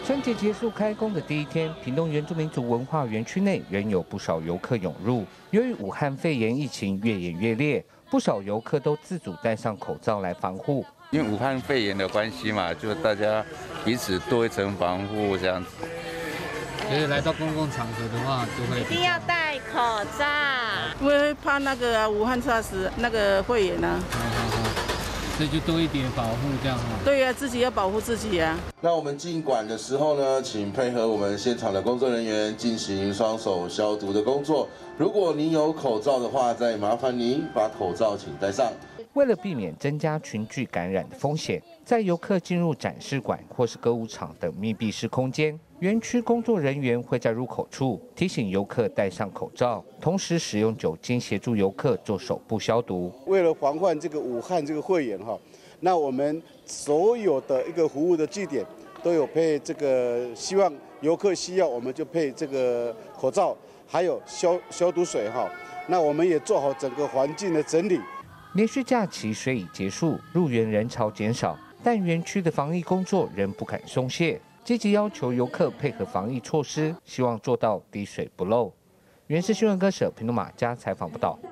春节结束开工的第一天，屏东原住民族文化园区内仍有不少游客涌入。由于武汉肺炎疫情越演越烈，不少游客都自主戴上口罩来防护。 因为武汉肺炎的关系嘛，就大家彼此多一层防护这样子。 所以来到公共场合的话，就会一定要戴口罩， 因为怕那个武汉SARS那个肺炎啊。 所以就多一点保护这样哈。 对呀，自己要保护自己呀。 那我们进馆的时候呢，请配合我们现场的工作人员进行双手消毒的工作。如果您有口罩的话，再麻烦您把口罩请戴上。 为了避免增加群聚感染的风险，在游客进入展示馆或是歌舞场等密闭式空间，园区工作人员会在入口处提醒游客戴上口罩，同时使用酒精协助游客做手部消毒。 为了防范这个武汉这个肺炎哈，那我们所有的一个服务的据点都有配这个，希望游客需要我们就配这个口罩，还有消毒水哈。那我们也做好整个环境的整理。 连续假期虽已结束，入园人潮减少，但园区的防疫工作仍不肯松懈，积极要求游客配合防疫措施，希望做到滴水不漏。原视新闻歌手平东马家采访报道。